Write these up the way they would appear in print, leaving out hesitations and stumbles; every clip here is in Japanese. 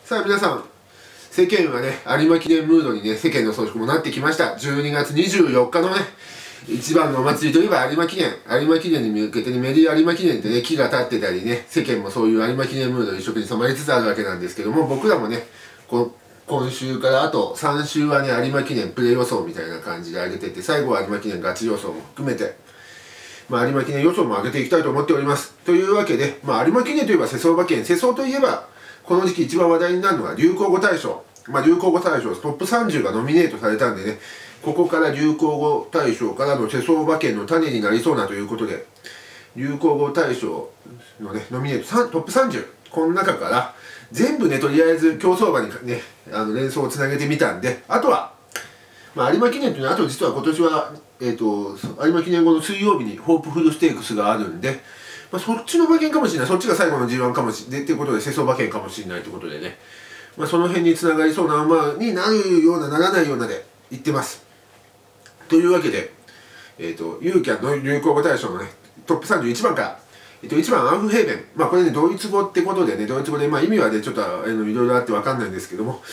さあ皆さん、世間はね、有馬記念ムードにね、世間の総祝もなってきました。12月24日のね、一番のお祭りといえば有馬記念。有馬記念に向けてメリー有馬記念ってね、木が立ってたりね、世間もそういう有馬記念ムード一色に染まりつつあるわけなんですけども、僕らもね、今週からあと3週はね、有馬記念プレ予想みたいな感じで上げてって、最後は有馬記念ガチ予想も含めて、有馬記念予想も上げていきたいと思っております。というわけで、有馬記念といえば世相馬券、世相といえば、この時期一番話題になるのが流行語大賞。流行語大賞トップ30がノミネートされたんでね、ここから流行語大賞からの世相馬券の種になりそうなということで、流行語大賞のね、ノミネートトップ30、この中から全部ね、とりあえず競走馬にね、連想をつなげてみたんで、あとは、有馬記念というのは、あと実は今年は、有馬記念後の水曜日にホープフルステークスがあるんで、そっちの馬券かもしれない、そっちが最後の G1 かもしれないっていうことで、世相馬券かもしれないということでね、その辺につながりそうな馬になるような、ならないようなで言ってます。というわけで、ユーキャンの流行語大賞のね、トップ31番から、1番アウフヘーベン。これね、ドイツ語ってことでね、ドイツ語で、意味はね、ちょっといろいろあってわかんないんですけども、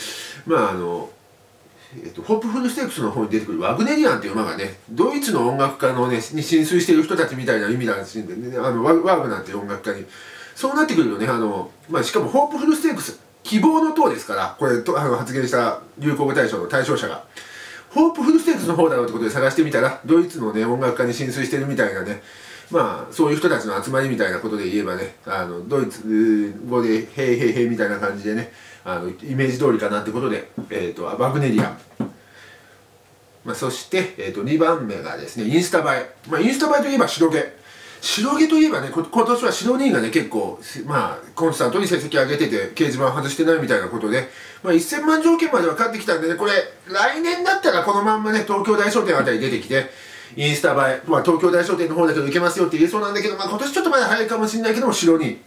ホープフルステークスの方に出てくるワグネリアンっていう馬がね、ドイツの音楽家のね、に浸水している人たちみたいな意味らしいんでね、ワーグナーっていう音楽家に。そうなってくるとね、しかもホープフルステークス、希望の党ですから、これ発言した流行語大賞の対象者が。ホープフルステークスの方だろうってことで探してみたら、ドイツのね、音楽家に浸水してるみたいなね、そういう人たちの集まりみたいなことで言えばね、ドイツ語で、へいへいへいみたいな感じでね、イメージ通りかなってことで、ワグネリアン。そして、2番目がですね、インスタ映え。インスタ映えといえば白毛。白毛といえばね、今年は白2がね、結構、コンスタントに成績上げてて、掲示板外してないみたいなことで、1000万条件までは勝ってきたんでね、これ、来年だったらこのまんまね、東京大商店あたり出てきて、インスタ映え、東京大商店の方だけど受けますよって言えそうなんだけど、今年ちょっとまだ早いかもしれないけども、白2。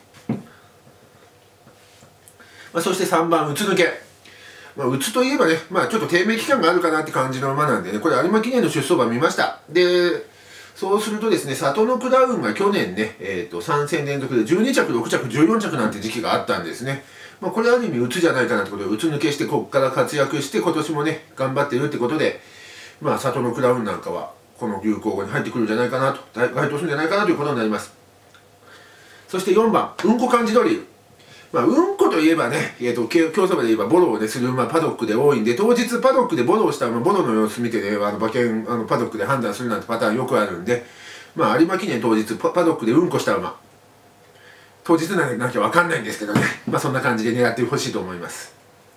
そして3番、うつ抜け。うつといえばね、ちょっと低迷期間があるかなって感じの馬なんでね、これ有馬記念の出走馬見ました。で、そうするとですね、里のクラウンが去年ね、3戦連続で12着、6着、14着なんて時期があったんですね。これある意味うつじゃないかなってことで、うつ抜けして、ここから活躍して、今年もね、頑張ってるってことで、里のクラウンなんかは、この流行語に入ってくるんじゃないかなと、該当するんじゃないかなということになります。そして4番、うんこ漢字ドリル。うんこといえばね、競走馬で言えばボロをね、する馬パドックで多いんで、当日パドックでボロをした馬、ボロの様子見てね、馬券、パドックで判断するなんてパターンよくあるんで、有馬記念当日、パドックでうんこした馬、当日なきゃわかんないんですけどね、そんな感じで狙ってほしいと思います。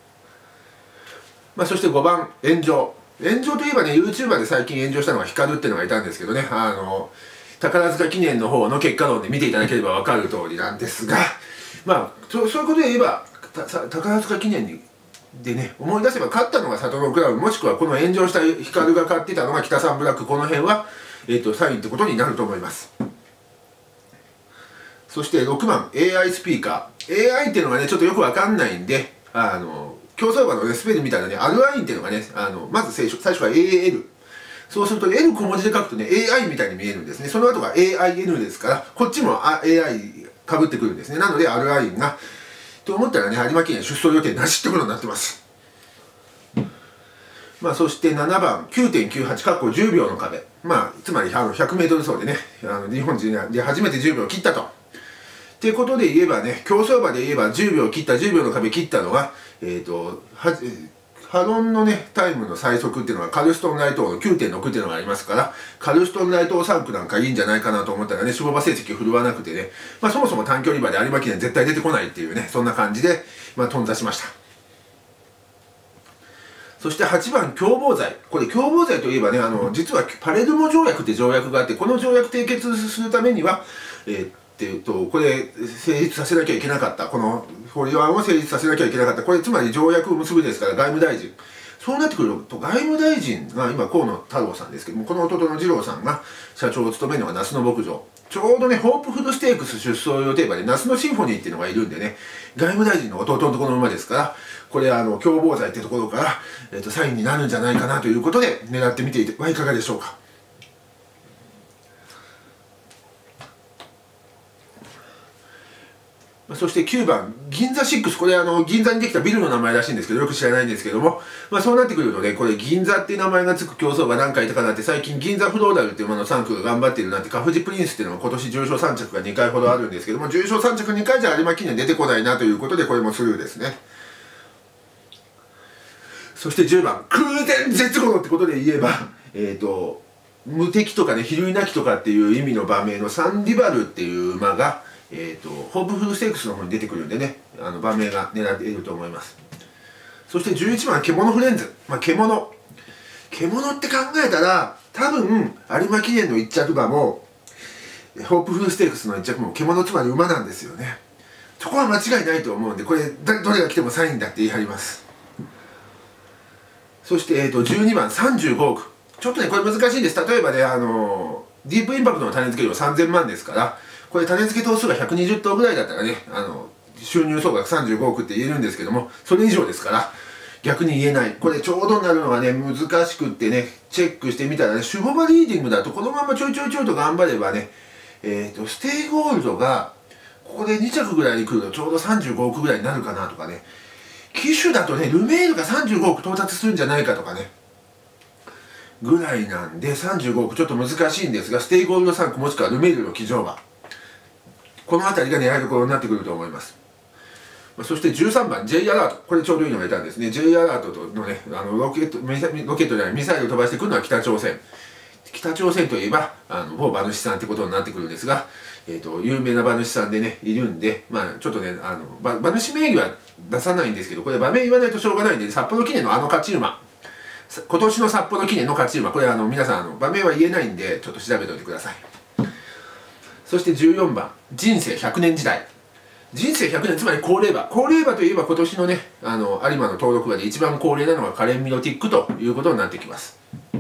そして5番、炎上。炎上といえばね、YouTuber で最近炎上したのがヒカルっていうのがいたんですけどね、宝塚記念の方の結果論で見ていただければわかる通りなんですが、そういうことで言えば、宝塚記念でね、思い出せば勝ったのが里のクラブ、もしくはこの炎上したヒカルが勝ってたのが北三ブラック、この辺は、サインってことになると思います。そして6番、AI スピーカー。AI っていうのがね、ちょっとよくわかんないんで、競走馬のね、スペルみたいなね、アルアインっていうのがね、まず最初は AL。そうすると L 小文字で書くとね、AI みたいに見えるんですね。その後が AIN ですから、こっちも AI かぶってくるんですね。なので、アルアインが、と思ったらね、有馬記念出走予定なしってことになってます。そして7番、9.98、かっこ10秒の壁。つまり100メートル走でね、日本人で初めて10秒切ったと。っていうことで言えばね、競走馬で言えば10秒切った、10秒の壁切ったのは、ハロンのね、タイムの最速っていうのはカルストンライトの 9.6 っていうのがありますから、カルストンライト3区なんかいいんじゃないかなと思ったらね、種馬成績振るわなくてね、そもそも短距離馬で有馬記念絶対出てこないっていうね、そんな感じで、頓挫しました。そして8番、共謀罪。これ、共謀罪といえばね、実はパレルモ条約って条約があって、この条約締結するためには、これ、成立させなきゃいけなかった。この法案を成立させなきゃいけなかった。これ、つまり条約を結ぶですから、外務大臣。そうなってくると、外務大臣が今、河野太郎さんですけども、この弟の次郎さんが社長を務めるのが那須の牧場。ちょうどね、ホープフルステークス出走予定馬で、那須のシンフォニーっていうのがいるんでね、外務大臣の弟のところの馬ですから、これ、共謀罪ってところから、サインになるんじゃないかなということで、狙ってみてはいかがでしょうか。 そして9番、銀座6。これ銀座にできたビルの名前らしいんですけど、よく知らないんですけども、そうなってくるとね、これ銀座っていう名前がつく競走馬何回いたかなって、最近銀座フローラルっていう馬の3区が頑張ってるなって、カフジプリンスっていうのが今年重賞3着が2回ほどあるんですけども、重賞3着2回じゃ有馬記念出てこないなということで、これもスルーですね。そして10番、空前絶後のってことで言えば、無敵とかね、比類なきとかっていう意味の馬名のサンディバルっていう馬が、ホープフルステークスの方に出てくるんでね、馬名が狙っていると思います。そして11番、獣フレンズ。獣って考えたら、多分、有馬記念の1着馬も、ホープフルステークスの1着も獣、つまり馬なんですよね。そこは間違いないと思うんで、これ、どれが来てもサインだって言い張ります。そして、12番、35億。ちょっとね、これ難しいんです。例えばね、ディープインパクトの種付け料3000万ですから、これ種付け頭数が120頭ぐらいだったらね、収入総額35億って言えるんですけども、それ以上ですから、逆に言えない。これちょうどになるのがね、難しくってね、チェックしてみたらね、シュボバリーディングだと、このままちょいと頑張ればね、ステイゴールドが、ここで2着ぐらいに来るとちょうど35億ぐらいになるかなとかね、騎手だとね、ルメールが35億到達するんじゃないかとかね、ぐらいなんで35億ちょっと難しいんですが、ステイゴールド3区もしくはルメールの騎乗馬、この辺りが狙いどころになってくると思います。そして13番 J アラート、これちょうどいいのがいたんですね。 J アラートのね、ロケットじゃないミサイルを飛ばしてくるのは北朝鮮といえば某馬主さんってことになってくるんですが、有名な馬主さんでねいるんで、ちょっとね馬主名義は出さないんですけど、これ馬名言わないとしょうがないんで、札幌記念の勝ち馬、今年の札幌記念の勝ち馬、これ皆さん馬名は言えないんでちょっと調べておいてください。そして14番人生100年時代。人生100年、つまり高齢馬といえば今年のね有馬の登録馬で一番高齢なのがカレン・ミロティックということになってきます。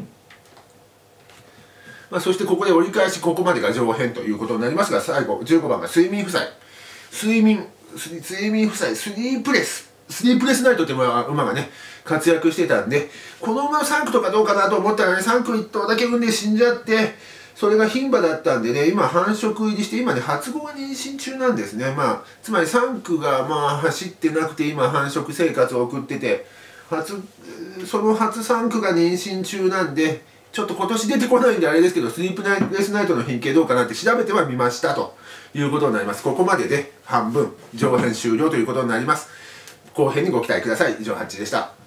そしてここで折り返し、ここまでが上辺ということになりますが、最後15番が睡眠負債。睡眠負債、スリープレスナイトっていう馬がね活躍してたんで、この馬3区とかどうかなと思ったらね、3区1頭だけ産んで死んじゃって、それが牝馬だったんでね、今繁殖入りして、今ね初子が妊娠中なんですね。つまり3区が走ってなくて今繁殖生活を送ってて、その初3区が妊娠中なんで、ちょっと今年出てこないんであれですけど、スリープレスナイトの品形どうかなって調べてはみましたということになります。ここまでで半分上辺終了ということになります。後編にご期待ください。以上、ハッチでした。